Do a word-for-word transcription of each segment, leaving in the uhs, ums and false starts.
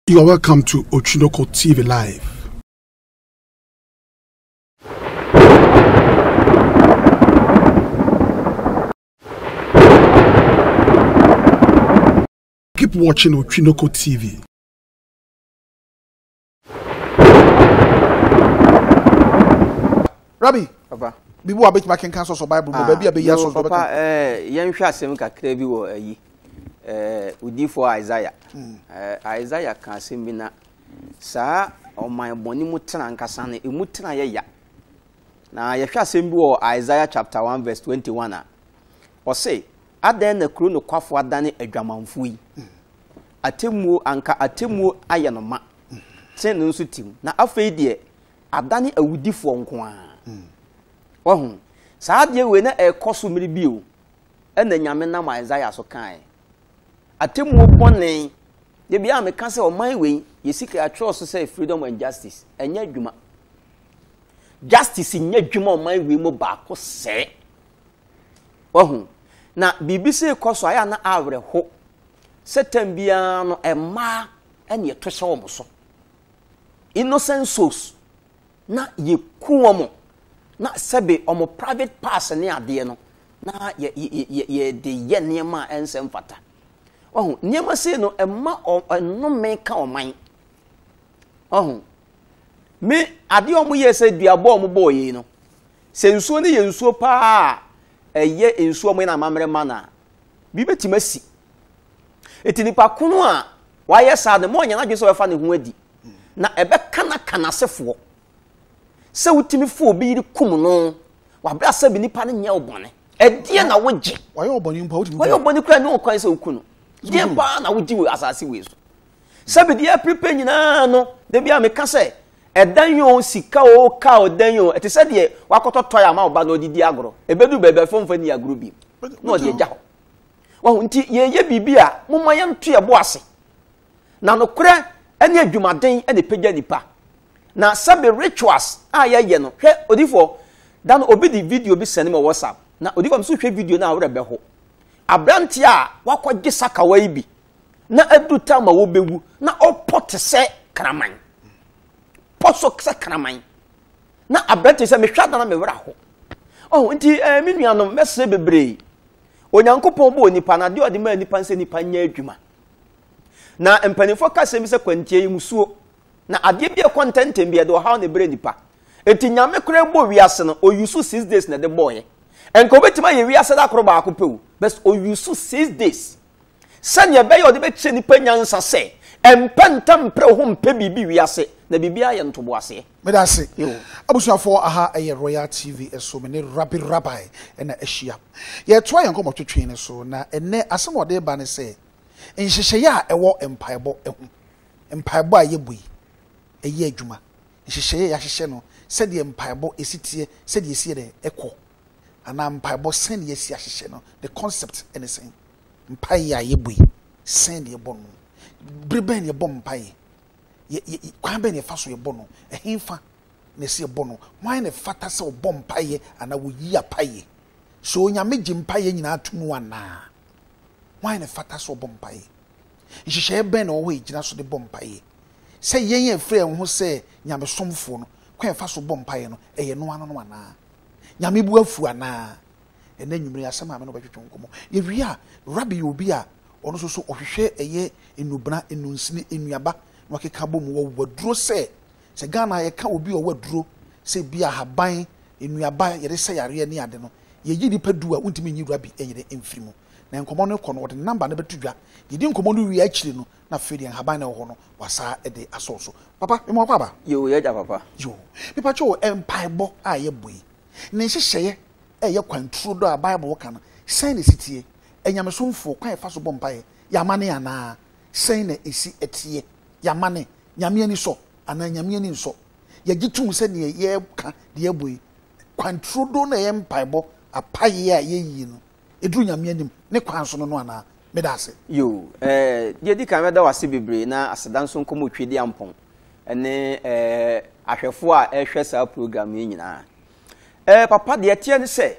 You are welcome to Ochinoko T V Live. Keep watching Ochinoko T V. Rabbi, Papa. Bibu abet making cancel so Bible, but baby abe yeso. Papa, eh, yan hwa asem kakra bi wo ayi. Eh, udifo Isaiah. Eh, Isaiah kan asem bi na saa oman boni mu tena nkasa ne emu tena ye ya. Na ye hwa asem bi wo Isaiah chapter one verse twenty-one a. O say, adan na kuro no kwafo adane adwamanfo yi. Atemu anka atemu aye no ma. Sen no nso tim. Na afei de adane awudifo nko a. Wahun saa de we na ekoso mmiri bio ena nyame na ma Isaiah so kan atemu bone de bia me kan se o man we yesika atwo so say freedom and justice enya dwuma justice nya dwuma o man we mo ba ko se wahun na bibi se ekoso aya na awre ho setem bia no ema ene to hye wo mo so innocent souls na ye kuwo mo na sebe omo private pass ne ade no na ye ye ye de ye niema ensem fata ohun niema se no emma no me ka oman ohun me ade omo ye se duabo omo boye no se nsuo ne ye nsuo pa eye nsuo mo na mamre mana bi betimasi etinipa kunu a wa ye sa de mo nya na dwe so we fa ne ho adi na ebe kana kana sefo se wutimi fo bi yiri kum no wa bra se bi nipa ne nya obone edie na woje wa ye obone mpa wutimi wa ye obone kra ne okwan se okunu die pa na woji we asase we so se bi die prepare nyina no de bia me ka se edan yo sika o ka o dan yo eti se de wakoto toya ma oba no didi agoro ebedu bebe fomfa ni agoro bi no de ja ho wa hu nti ye ye bibia mumma ye nto ye bo ase na no kra ene adwumaden ene pegya nipa na sabe rituals aya ye no hwe odifo dan obi di video bi send me WhatsApp na odifo mso hwe video na awre be ho abranti a wakogye sakawa ibi na aduta ma wo bewu na opote se kraman poso se kraman na abranti se me hwada na me wra ho oh nti eh, me nuanom mese bebre onyankopon bo nipa na de odi ma nipa nse nipa nya adwuma na empanifo ka se mi se kwantie yi musuo na ade bia content bia de how ne bre nipa enti nyame kure bo wiase no o yusu six days na de boye enko betima ye wiase da kro ba akopewu best o yusu six days sanya be yo de be che nipa nyansa se empentam pre ho mpe bibi wiase na bibia ye ntobo ase me da se abusuafo aha eye Royal T V eso me ne Rabbi Rabbi na ehia ye to ayen komo twetwe ne so na ene asem ode ba ne se nhyehyeye a ewo empaebo ehu empaebo a ye bui eye adwuma nhyehyeye ya hyehye no se de empaebo esitie se de esie de ekọ ana empaebo sen de esie hyehye no the concept anything mpaye a ye bui sen de ebo no breben ye bom mpaye ye kwan ben ye fa so ye bo no ehemfa na se ebo no wan ne fata se obom mpaye ana wo yi apaye so nyame gi mpaye nyina atumu ana wan ne fata se obom mpaye nhyehyeye ben na wo higina so de bom mpaye se yen ye frɛ ho se nyame somfo no kwan fa so bom mpaye no eye no ano no ana nyame bu afu ana ena nwumre asema me no betwetwe nkomo ye wi a Rabbi obi a ono so so ohwehwe eye enubna enunsini enuaba no keka bom wo waduro se se Ghana ye ka obi o waduro se bia haban enuaba ye de se yare ne ade no ye yi dipa du a untimi nyi Rabbi eyire emfirimu na nkomo no kɔ no de number na betudwa yedi nkomo no wi akire no na fedi haban na ho no wasa e de asoso papa me mo papa yo ye ja papa yo me pa cho empaibo a ye boi ne hyehyeye e ye kwanturo do a Bible ka no sen ne sitie enyamesomfo kwan fa so bompae yamane ana sen ne esi etie yamane nyame ani so ana nyame ani so ye gitum se ne ye ka de ye boi kwanturo do na ye empaibo apaye a ye yi no edru nyame anim ne kwan so no ana me da ase yo eh ye di kan me da wase bebre na asedan so nkomo twedi ampon ene eh ahwefo a ehwe sa program yi nyina eh papa de tie ne se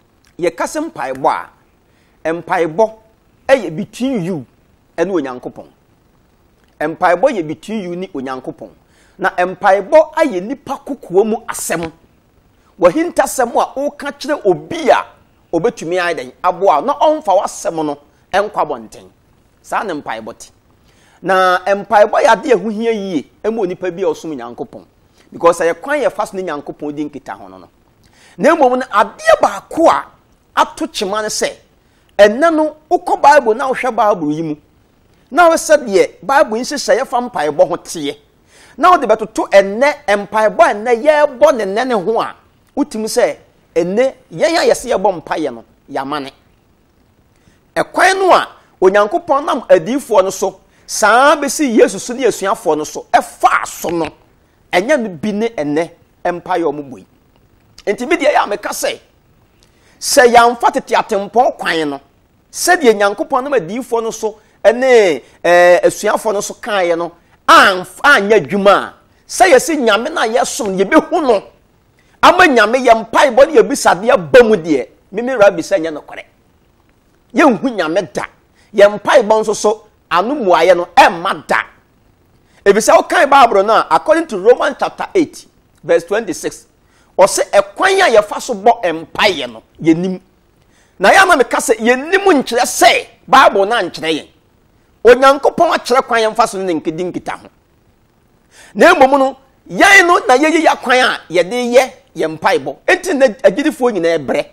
ye kasem paebo a empaebo eye between you ene onyankopon empaebɔ yɛ between you ni onyankopɔn na empaebɔ ayɛ nipa kokoa mu asɛm wahinta asɛm a ɔka kyerɛ obi a obetumi ayɛden aboa na ɔmfa wasɛm no ɛnkwa bɔnten saa ne empaebɔ ti na empaebɔ yɛ ade ɛho hia yie ɛmo nipa bi a ɔsom nyankopɔn because ɛyɛ kwan yɛ fa so ne nyankopɔn di nkita ho no no na mmom no adeɛ baako a ato kyema ne sɛ ɛnɛ no wokɔ Bible na wohwɛ Bible yi mu na wo sɛ deɛ Bible nhyehyɛ yɛ fa mpaebɔ ho teɛ na wo de bɛtoto ɛnɛ mpaebɔ ɛnɛ yɛbɔ ne nɛ ne ho a wotimi sɛ ɛnɛ yɛn a yɛsɛ yɛbɔ mpaeɛ no yamane ɛkwan no a onyankopɔn nam adiifoɔ no so saa bɛsi Yesu so ne asuafoɔ no so ɛfa so no ɛnyɛ no bi ne ɛnɛ mpaeɛ ɔmo boi enti bi deɛ yɛ a meka sɛ sɛ yɛamfa tete atempɔn kwan no sɛdeɛ nyankopɔn nam adiifoɔ no so ɛne ɛɛ asuafoɔ no so kaeɛ no anyɛ adwuma a sɛ yɛsi nyame na yɛsom yɛbɛhu no ama nyame yɛ mpaebɔ ne yɛbisadeɛ ba mu deɛ mimi rabi sɛ nyɛ nokorɛ yɛnhu nyame da yɛ mpaebɔ nso so ano muayɛ no ɛmma da ebisa wo kan Bible no according to Romans chapter eight verse twenty-six ɔsɛ ɛkwan a yɛfa so bɔ mpaeɛ no yɛnim na yɛ ama meka sɛ yɛnim nkyerɛ sɛ Bible na nkyerɛ yɛn onyankopɔn akyerɛ kwan yɛmfa so ne nkedi nkita ho na mmom no yɛn no na yɛyɛ yɛ kwan a yɛde yɛ yɛ mpaebɔ enti na agidifoɔ nyinaa brɛ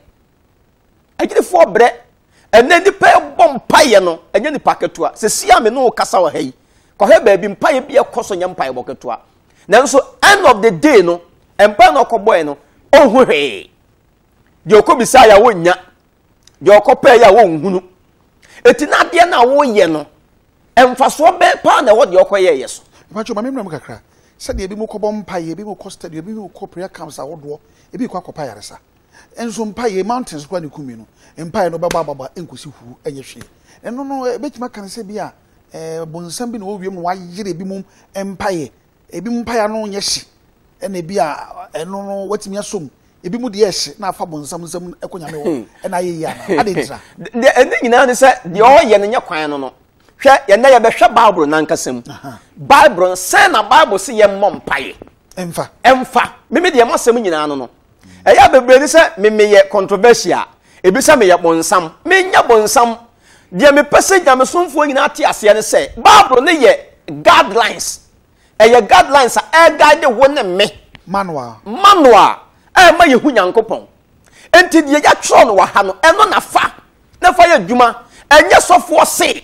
agidifoɔ brɛ ɛnɛ nipa bɔ mpaeɛ no ɛnyɛ nipa ketewa sɛ sia me no kasa wɔ ha yi kɔhɛ baabi mpaeɛ bi ɛkɔ so nyɛ mpaebɔ ketewa nanso end of the day no mpaeɛ no ɔkɔbɔɛ no ɔnhu hwee deɛ ɔkɔbisa yɛ wɔnnya deɛ ɔkɔpɛɛ yɛ wɔnhunu eti na adeɛ na wɔyɛ no ɛmfasoɔ bɛɛ paa na ɛwɔ deɛ ɔkɔyɛ yɛ so mpacho ma memra mu kakra sɛdeɛ ebi mu kɔbɔ mpaeɛ ebi mu kɔ study ebi mu kɔ prayer camps ahodoɔ ebi kɔ akɔpa yaresa enso mpaeɛ mountains kwa ne kumi no mpaeɛ no bɛbɔ ababa enkosi hu enye hwe ɛno no ebetuma kan sɛ bi a eh bonsam bi na wɔwiem no wayere ebi mu mpaeɛ ebi mu mpaeɛ no nyɛ hye ɛna ebi a ɛno no watimi asom ebi mu de ɛhye na afa bonsam nsam ɛkɔnyame wɔ ɛna ayɛ yia na ade ntira de ɛne nyinaa ne sɛ deɛ ɔyɛ no nyɛ kwan no no hwɛ yɛnɛ yɛbɛhwɛ Bible nankasam Bible sɛ na Bible sɛ yɛmmɔ mpaeɛ ɛmfa ɛmfa meme deɛ masɛm nyinaa no no ɛyɛ bebree ne sɛ memeyɛ controversial ebi sɛ meyɛ bonsam menya bonsam deɛ mepɛ sɛ nyamesomfoɔ nyinaa te aseɛ ne sɛ Bible ne yɛ guidelines ɛyɛ guidelines a ɛguide wo ne me manual manual ɛma yɛhu nyankopɔn enti deɛ yɛatwerɛ no wɔ ha no ɛno na fa na fa yɛ adwuma ɛnyɛ sɔfoɔ se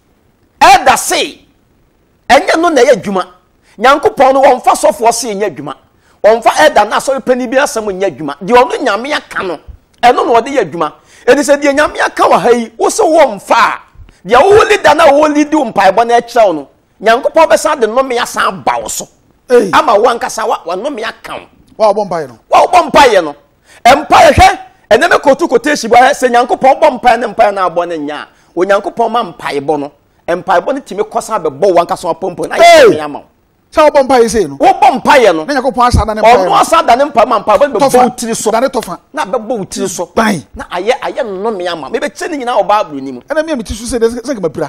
ɛda se ɛnyɛ no na yɛ adwuma nyankopɔn no wɔmfa sɔfoɔ se nyɛ adwuma wɔmfa ɛda na asɔre pani bi asɛm nyɛ adwuma deɛ ɔno nyame aka no ɛno na ɔde yɛ adwuma ɛni sɛ deɛ nyame aka wɔ ha yi wo sɛ wɔmfa a deɛ wɔwɔ leader na wɔwɔ lead wo mpaebɔ na ɛkyerɛw no nyankopɔn bɛsa de nnome asan ba wo so ama wo ankasa wa nnome aka wo wa bɔ mpaeɛ no wa bɔ mpaeɛ no mpaeɛ hwɛ ɛnɛ me kotu quotation bɔ sɛ nyankopɔn bɔ mpaeɛ ne mpaeɛ na abɔ ne nya o nyankopɔn ma mpaeɛbɔ no mpaeɛbɔ ne timi kɔsa bɛbɔ wo ankasa apɔmpɔ na yɛ me ama wo sɛ wobɔ mpaeɛ sei no wobɔ mpaeɛ no na nyankopɔn asa da ne mpaeɛ ɔno asa da ne mpaeɛ ma mpaeɛ bɛbɔ wo tiri so da ne tɔfa na bɛbɔ wo tiri so ban na ayɛ ayɛ nnome ama mebɛkyɛ ne nyinaa wɔ Bible ni mu ɛna me ameti so sɛ sɛ kama pira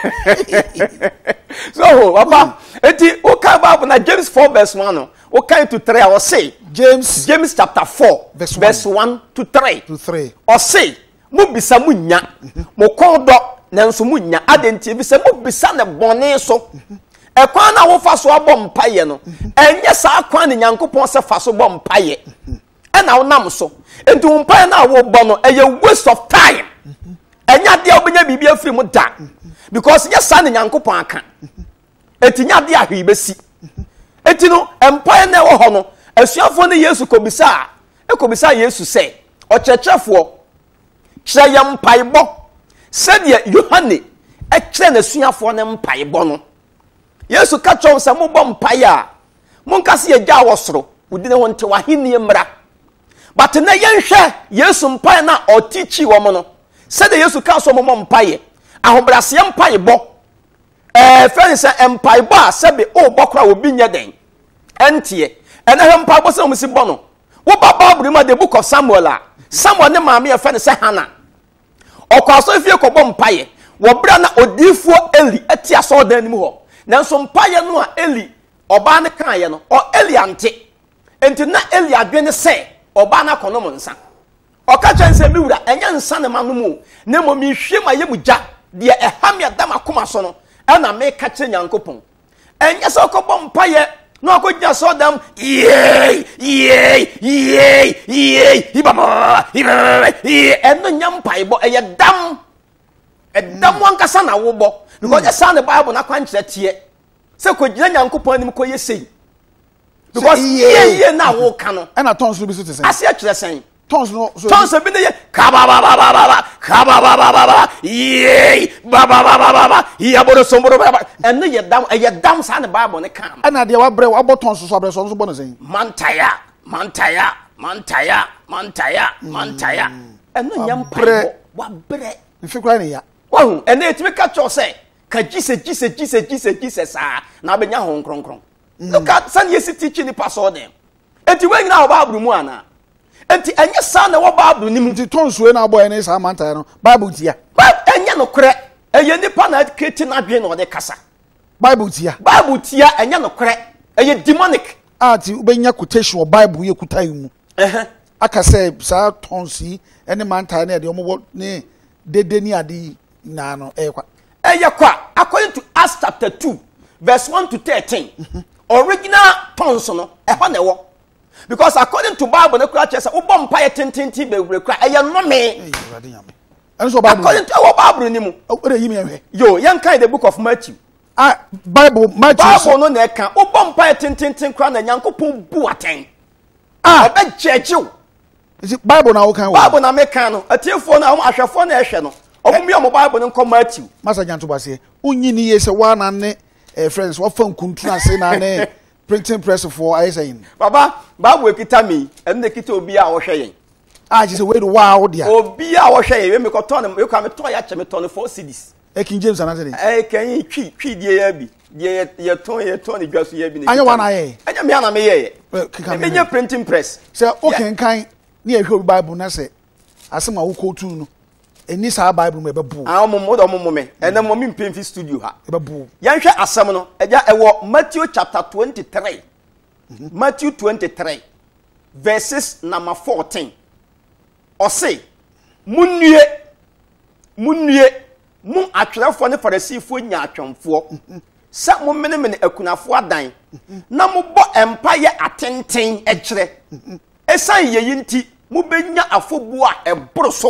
so papa eti o kan Bible na James four verse one no o kan to three o say James James chapter four verse, verse one to three to three o say mo bisa mo nya mo kon do nanso mo nya adenti bisa mo bisa ne bɔne so ɛkwan na wo fa so abɔ mpaye no ɛnyɛ saa kwan ne Nyankopɔn se fa so bɔ mpaye ɛna wo nam so enti wo mpaye na wo bɔ no ɛyɛ waste of time ɛnya de obenya bibia afiri mu da because yes san Nyankopɔn aka enti nya de ahwe besi enti no mpaye na wo ho no asuafo ne Yesu kobisa ekobisa Yesu sɛ ɔkyerɛkyerɛfoɔ kyerɛ yɛ mpaebɔ sɛdeɛ Yohane ɛkyerɛ na asuafoɔ ne mpaebɔ no Yesu ka kyerɛ sɛ mo bɔ mpae a monka se yɛgya wɔ soro wodi ne ho nte wahenie mmra but na yɛnhwɛ Yesu mpae na ɔtichi wɔ mo no sɛdeɛ Yesu ka so mo bɔ mpae ahobrɛaseɛ mpae bɔ eh fɛn sɛ mpae bɔ a sɛbe o bɔ kora obi nyɛ den ɛntie ɛna hɛ mpae bɔ sɛ mo si bɔ no wo ba Bible ma the book of Samuel a Samuel ne maame yɛ fɛn sɛ Hannah ɔkɔ aso fie kɔ bɔ mpae wo bra na odifuo Eli ati aso dan nim hɔ nanso mpaye no a Eli oba ne kan ye no o Eli ante enti na Eli adwene se oba na konom nsa o ka chense mi wura enya nsa ne manomu ne mo mi hwe ma ye mugya de eham ya dam akoma so no e na me ka che Nyankopon enya se okobọ mpaye no akogya so dam yey yey yey yey ibama ibama eno nyam paibo eye dam e dam wankasa na wobo because the sound the Bible na kwankyere tie se kogina Nyankopon anim koye sei because ye ye na wo ka no e na tons no bi so te sen ase a kyerɛ sen tons no so tons bi ne ye ka ba ba ba ba ba ka ba ba ba ba ye ba ba ba ba ba ya bodo somboro ba eno ye dam ye dam sa the Bible ne ka e na de wa bre wa bɔ tons so abre so so bɔ no sen mantaya mantaya mantaya mantaya mantaya eno nyam paibo wa bre mfi kwa ne ya wahu ene etimi ka cho se ka jise jise jise jise jise sa na benya hon kronkron look at san yesi teach ni paso dem enti we nyina wo Bible mu ana enti enye sa na wo Bible ni mu ti tons we na boy ne sa manta no Bible tia enye no kore eye nipa na kete na dwe na o de kasa Bible tia Bible tia enye no kore eye demonic ati ubenya quotation Bible ye kutai mu eh aka say sa tons yi ene manta na de omo ne dede ni ade na no eh kwa eye kwa according to Acts chapter two verse one to thirteen original tons no e ho na wo because according to Bible na kura chese wo bom pa ye tententi bewure kura eye no me eh urade nyame eno so Bible according to wo Bible ni mu o re yi me hwe yo yan kan the book of Matthew ah Bible Matthew Bible no na e kan wo bom pa ye tententi kura na Nyankopon bu aten ah e be chechiw is Bible na wo kan wo Bible na me kan no atiefo na ahwefo na ehwe no omu ya mo Bible no kom Matthew masa nyanto base unyi ni ye se wa na ne eh, friends wa fan kuntu ase na ne printing press for I saying baba Bible ekita mi en ne kita obi a wo hwe yen ah je se we do wow dia obi a wo hwe yen we me ko ton me ko me ton ya che me ton four cedis e King James anase dey eh kan twi twi die ya bi die ye ton ye ton ni dwaso ya bi ne anya wa na ye anya me ana me ye kika me nye printing press se o kan kan ni e hwe Bible na se asema wo ko tu no eni sa Bible me bebu ah mo mo do mo me ene mo mi mpemfi studio ha bebu yan hwe asem no eja ewo Matthew chapter twenty-three mm-hmm. Matthew twenty-three verses number fourteen o say munnue munnue mu atwerefo ne farisifo nya atwemfo sa mo mene mene akunafo adan na mo bo empire atenten ekire esan yeyi nti mo benya afobu a eboro so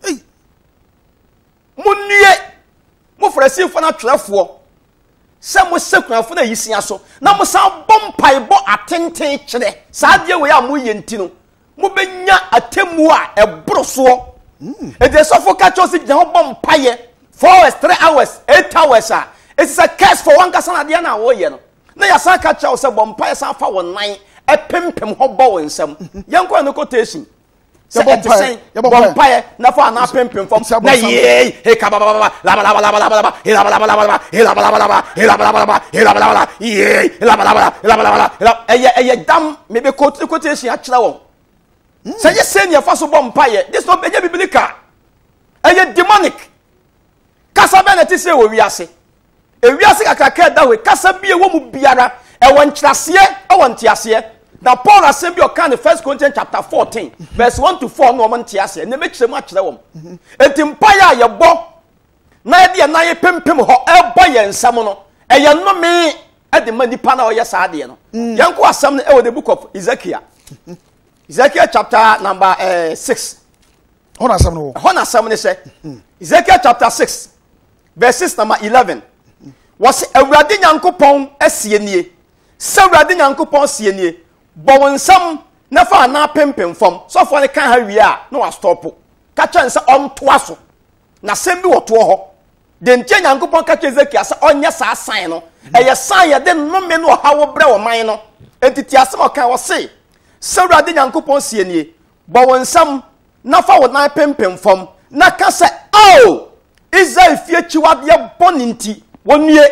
munnue mo farisifo na atwerefo sa mo sekunafo na yisia so na mo san bom paibo atenten kire sa de we a mo yenti no mo benya atemu a eboro so e de sofo ka cho si je ho bom paye four hours three hours eight hours a it's a curse for one kasa na de na wo ye no na ya san ka cho se bom paye san fa won nan e pempem ho bo won nsam yanko no quotation ya bom paye ya bom paye na fa na pempem fom na ye he ka ba ba ba la ba la ba la ba la ba he la ba la ba la ba he la ba la ba la he la ba la ba la he la ba la ba ye la ba la ba la ba la ba eye eye dam me be quotation a kira won say you say your first bomb paye this no be biblical eye demonic kasa be na ti say wo wiase e wiase kakaka da we kasa bi e wo mu biara e won kyerase e won tiase na Paul asem bi o kan First Corinthians chapter fourteen verse one to four no man tiase na me kyerɛ mu a kyerɛ wom enti mpaye ye bo na ye de na ye pempem ho e bo ye nsam no e ye no me e de mani pa na o ye sa de no yanko asem no e wo the book of Ezekiel Ezekiel chapter number uh, six. Hona asem no. Hona asem ne say. Ezekiel chapter six verses number eleven. Was Awurade Nyankopon asie nie. Se Awurade Nyankopon asie nie. Bo wonsam na fa na pempem fom. So for ne kan ha wi a na wa stop. Ka chan se on toa so. Na sem bi woto ho. De ntia Nyankopon ka chan Ezekiel se onye sa sign no. Eye sign ye de no me no ha wo bre wo man no. Entiti asem o kan wo se Sawurade Nyankopon sie nie bo wonsam na fa wo nan pempem fom na ka se oh Israel fie chiwade boninti wonue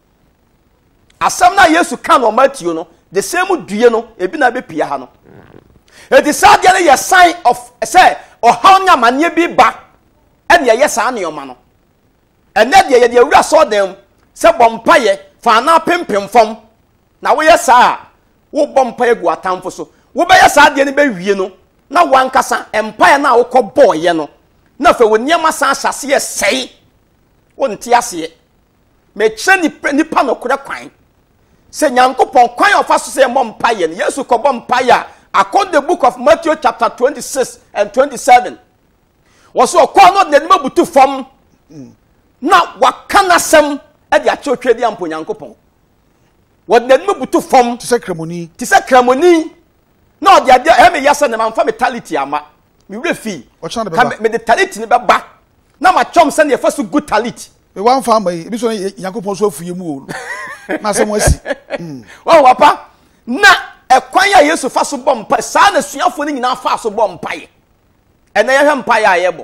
asam na Yesu kan o Matthew no the same due no ebi na be pia ha no e di sa de ye sign of say o ha nya mane bi ba e de ye sa ne o ma no ene de ye de awura so dem se bompaye fa na pempem fam na wo yesa wo bompa egu atamfo so wo be yesa de ne be wie no na wankasa empire na wo kɔ boye no na fa wo niema san hyase ye sei wo nti ase me kye ni nipa no kora kwan se Nyankopɔn kwan ofa so se bompa ye no Yesu kɔ bompa ya according the book of Matthew chapter twenty-six and twenty-seven was so kɔ no de ma butu fam na wakana sem e de achotwe de ampo Nyankopɔn wo de ma butu fam ti se kremoni ti se kremoni na odi ade e me yasa na manfa mentality ama me refi me the talent ni be ba na ma chom se na ye faso good talent e wan fa mai bi so Nyankopɔn so afuye mu o na se mo asi wa wapa na ekwan ya Yesu faso bompa sa na suafo ni nyina fa so bompa ye ena ye hempa ya ye bo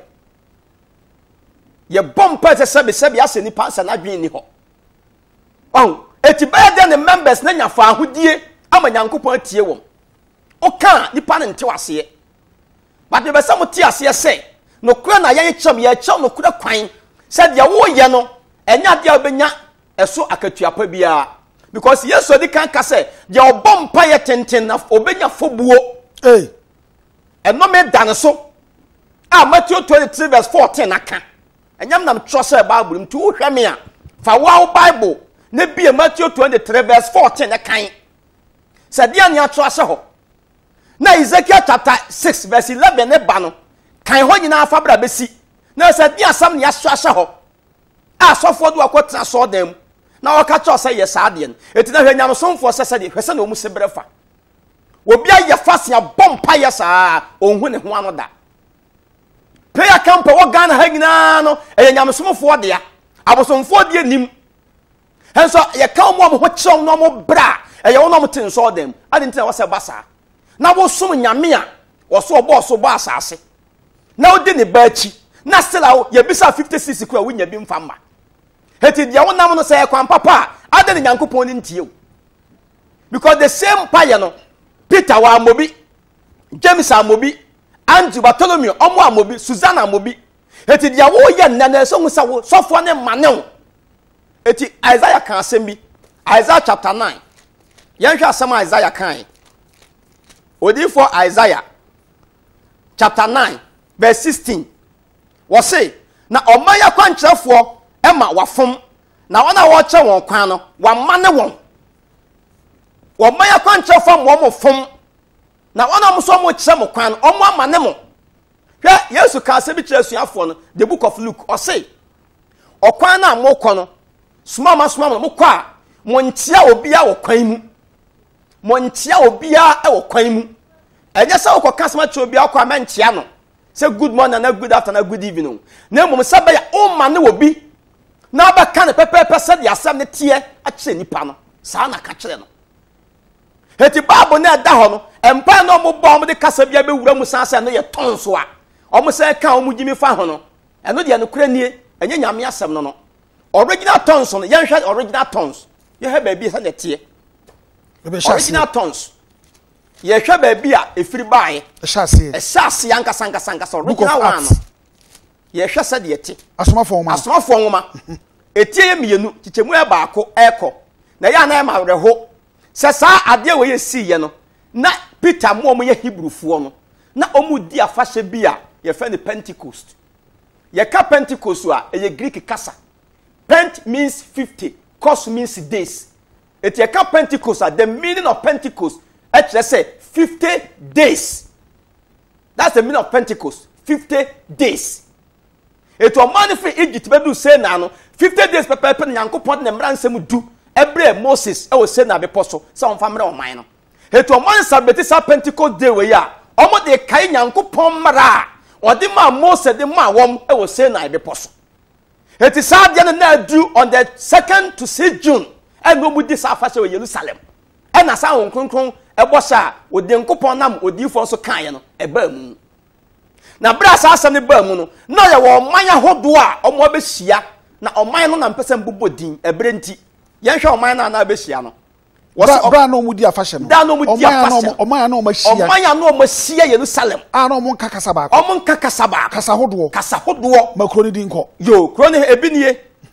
ye bompa se sebe sebe ase ni pa na dwen ni ho oh eti ba de ne members na nya fa ahodie ama Nyankopɔn atie wom oka nipa ne nte wase but be some tie ase se no kura na ye kyem ye kyem no kura kwan se de wo ye no enya de obenya eso akatuapa bia because Yesu di kan ka se de obompa ye tenten na obenya fobuo eh eno me dan so ah Matthew twenty-three verse fourteen aka enyam nam tro se Bible mtu wo hwe me a fa wo Bible na bia Matthew twenty-three verse fourteen kan se dia ne atro ase ho na Ezekiel chapter six verse eleven ne ba no kan ho nyina afa bra besi na se dia sam ne aso ase ho a sofo do akotena so dem na waka cho se ye saade no etina hwe nyam somfo se se de hwe se na omu se brefa obi aye fasia bompa ye saa onhu ne ho ano da prayer camp wo Ghana ha nyina no e nyam somfo de ya abosomfo de nim henso ye kan mo mo ho kyerem no mo bra e ye wo no mo tin so dem ade ntina wo se basa na wo sum nyame a wo so obo so bo asase na wo de ne ba chi na still ye bisa fifty-six kwa wunya bi mfa mma heti dia wonam no say kwan papa ade ne Nyankopɔn ni ntie because the same fire no Peter wa amobi James amobi Andrew Bartholomew omo amobi Susanna amobi heti dia wo ye nana so ngusa wo sofo ne manew heti Isaiah kan asem bi Isaiah chapter nine yan hwa asem Isaiah kan odi for Isaiah chapter nine verse sixteen was say na omaya kwankyerefo ema wafom na wana wo kye won kwan no wa mane won omaya kwankyerefo mo mo fom na wana mo so mo kye mo kwan omo amane mo hwe Yesu ka se bi kire suafo no the book of Luke o say okwan na mo kɔ no suma ma suma mo kɔ a mo ntia obia wo kwan mu mo ntia obia e wo kwan mu enye se wo kɔ kasema kye obia kɔ ama ntia no say good morning and good afternoon good evening na mum say ba o ma ne obi na ba ka ne pepepe say de asem ne tie a kire nipa no saa na ka kire no heti Bible na da ho no empa na mo bo mo de kasa bia be wura mu san say no ye tonso a o mo say ka o mu gimi fa ho no eno de no kura nie enye nyame asem no no original tonso no ye hwe original tons ye he ba bi say ne tie original tons ye hwe ba bi a efiri baaye ehase ehase yanka sanka sanka so original one ye hwe se de yeti asomafo nwoma asomafo nwoma etie ye mienu chichemu e baako eko na ya na e ma reho se sa ade we ye si ye no na Peter mo mo ye Hebrewfo no na omu di afahye bi a ye fa ne Pentecost ye ka Pentecost a e ye Greek kasa pent means fifty cos means days et ye ka Pentecost a the meaning of Pentecost actually say fifty days. That's the meaning of Pentecost. fifty days. It was man for Egypt be do say na no fifty days pepe pe Nyankopɔn na mmra nsɛm du ebre Moses e wo say na be poso say on famre on man no. It was man celebrate sa Pentecost day we ya. Omo de kai Nyankopɔn mmra o de ma Moses de ma wom e wo say na be poso. It is sad na na do on the second to sixth June and no mu di sa fa we Jerusalem. E na sa won kronkron ebosa odi nkopon nam odifo so kan ye no eba mu na bra sa asem ne ba mu no na ye wo man ahodo a omo be hia na oman no na mpese mbobodin ebre nti ye hwe oman na na be hia no bra bra no mu di afahye no da no mu di afahye oman na omo hia oman na omo hia Jerusalem a na omo nka kasa ba omo nka kasa ba kasa hodo kasa hodo makro ni di nko yo kro ne ebi nie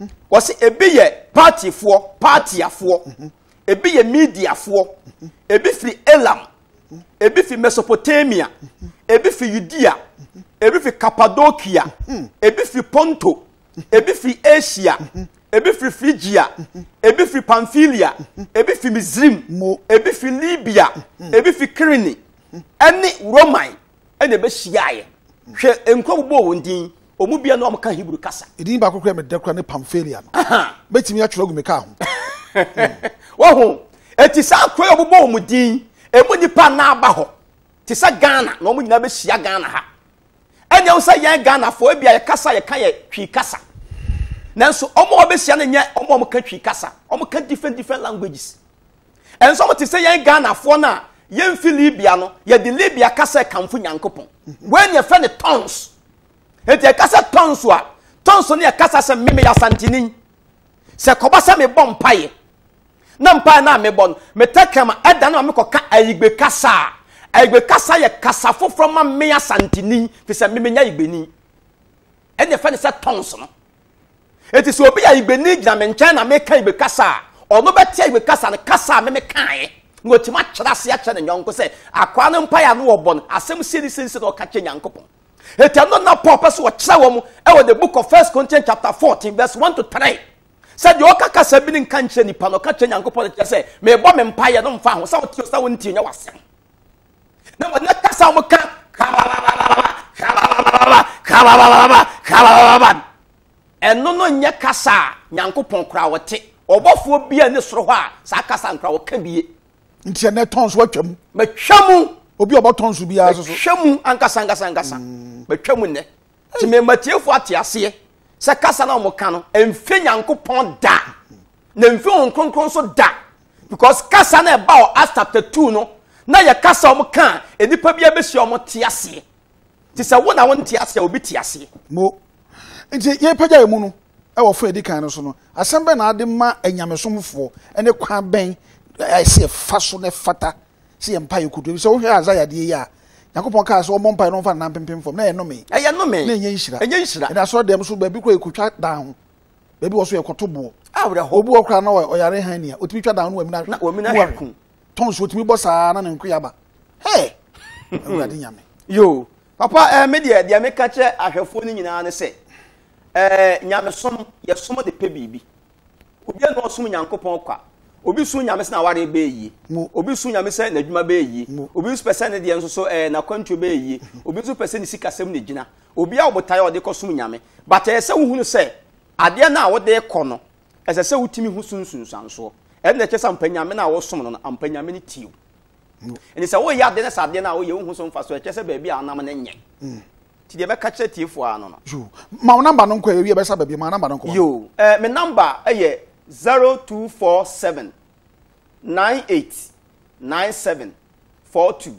wɔsi ebi yɛ party foɔ party afoɔ ebi yɛ media foɔ ebi firi Elam ebi firi Mesopotamia ebi firi Judea ebi firi Cappadocia ebi firi Ponto ebi firi Asia ebi firi Phrygia ebi firi Pamphylia ebi firi Misrim ebi firi Libya ebi firi Kyrene ɛne Roman ɛna ebe hyiaeɛ hwɛ nkɔm bɔ wɔn din omu bia no amka Hebrew kasa edin ba kokora me dekora ne Pamphylia no betimi atwero gu me ka ho wo ho eti sa kro obobɔ omu din emu nipa na aba ho ti sa Ghana na omu nyina be hyia Ghana ha enya wo sa yɛn Ghana fo ebia yɛ kasa yɛ ka yɛ twi kasa nanso omo obe hyia na nya omo omo ka twi kasa omo ka different different languages enso omo ti sa yɛn Ghana fo na yɛn fi Libya no yɛ de Libya kasa kamfo Nyankopɔn when yɛ fa ne tongues eti e kasa tongues a tongues ne e kasa se meme ya santini se koba se me bom paye na mpaye na me bon me takama eda na me koka ayigbe kasa ayigbe kasa ye kasa foforo ma me ya santini fi se meme nya igbeni ene fa ne se tongues no eti se obi ya igbeni gina me nchen na me ka igbe kasa ono beti igbe kasa ne kasa me me kan ngoti ma kyera se ya kyere nyonko se akwa ne mpaye no obon asem siri siri no ka kye Nyankopɔn etiano na Paul person wo kyerɛ wɔ mu ɛwɔ the book of First Corinthians chapter fourteen verse one to three said the oka kasa bi ne nka nkyerɛ nipa no ka kyerɛ Nyankopɔn kyerɛ sɛ me bɔ me mpaeɛ no mfa ho sa wo tio sa wo ntie nya wasɛm na wo na kasa mo ka ɛno no nyɛ kasa Nyankopɔn kra wote ɔbɔfo bia ne soro hɔ a sa kasa nkra wo ka bie ntia ne tons watwam matwamu obi oboton su bia so so hwemu ankasa ankasa ankasa betwemu ne ti me matiefo ate ase se kasa na mo ka no emfe Nyankopɔn da na emfe on kronkron so da because kasa na eba o Acts chapter two no na ye kasa o mo ka enipa bia be hia o mo te ase ti se wo na wo te ase obi te ase mo nti ye pagya emu no e wo fo edi kan no so no asembe na ade ma anyamesomfo ene kwan ben ai se fa so ne fata si empire kudu so hwe Isaiah de ya Yakopon ka so mo mpa no fa na pempem fom na ye no me e ye no me na enye nhira enye nhira na so dem so ba bi ko ekutwa down ba bi wo so ye kotobo awre ho obu okra na o yare han nia otimi twa down no wamina na wamina hweku ton so otimi bo saa na nko yaba hey awurade nyame yo papa eh me de de me ka che ahwefo ni nyina ne se eh nyame som ye som de pe bibi obi na osom Nyankopɔn kwa obi su nyame se na ware be yi obi su nyame se na adwuma be yi obi su pese ne de enso so eh na kwantu be yi obi su pese ne sikasem ne gina obi a obotaye ode kosum nyame but ese wo hunu se ade na wo de kɔ no ese se wutimi hu sunsunsanso e na kyesa mpanyame na wo som no ampanyame ne tiw eni se wo ya de na sade na wo ye hu so mfa so kyesa ba bi a nam ne nye ti de be ka kyerɛ tiefo ano no yo ma wo number no nkɔ ewie be sa ba bi ma number no nkɔ yo eh me number eh zero two four seven nine eight nine seven four two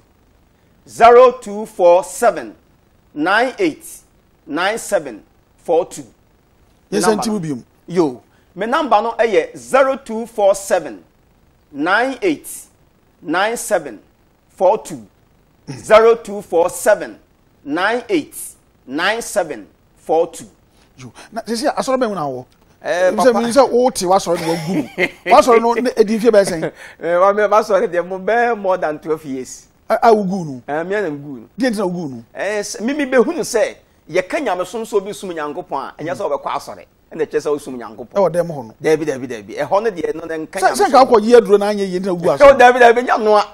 zero two four seven nine eight nine seven four two. Yes, antibium. Yo, my number no eh zero two four seven nine eight nine seven four two zero two four seven nine eight nine seven four two. Yo, na sisi asoro be una wo. Eh, papa. Se mi se o ti wa soro no guru. Wa soro no edin fie be sen. Eh, wa me ba soro de mo be more than twelve years. A ugu nu. Eh, me na ugu nu. Di entina ugu nu. Eh, mi mi be hunu se ye kanya me som so bi sum Nyankopon a enya se obekwa asore. Na che se o sum Nyankopon. E wo dem ho no. David David David. E ho no de no na kanya. Se se ka akọ yi aduro na anya yi entina ugu asore. E David David nya noa.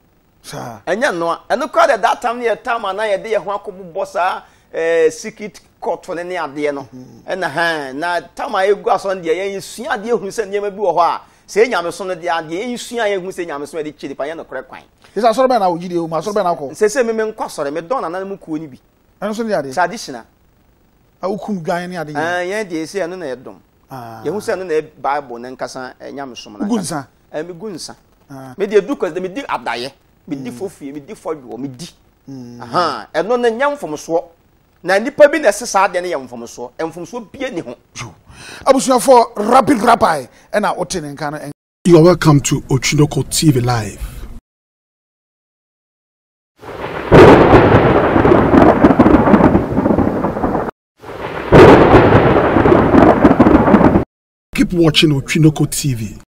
Sa. Enya noa. Eno kwa that time ye time na ye de ye ho akobobọ sa eh secret court ne ne ade no na ha na tama egu ason de ye sua ade ehun se niam bi wo ho a se nyame so no de ade ye sua ye ehun se nyame so de chiri pa ye no kore kwan isa soro be na wo gide o ma soro be na ko se se me me nkwa soro me don na na mu kuo ni bi eno so ne ade traditional a ukum gan ne ade ah ye de se eno na ye dom ah ye hu se eno na bible ne nkasa nyame so na gunsa eh me gunsa me de du cause me di adaye me di fofie me di fodwo me di aha eno na nyam fom so na nipa bi na sesa de ne yemfom so emfom so bie ni ho abusuafo rapid rapai e na otene nka no. You are welcome to Ochunoko T V Live. Keep watching Ochinoko T V.